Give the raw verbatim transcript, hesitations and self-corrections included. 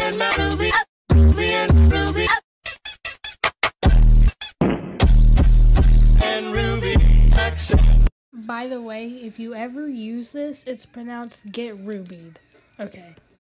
and my Ruby, Ruby and Ruby, and Ruby action. By the way, if you ever use this, it's pronounced get rubied. Okay.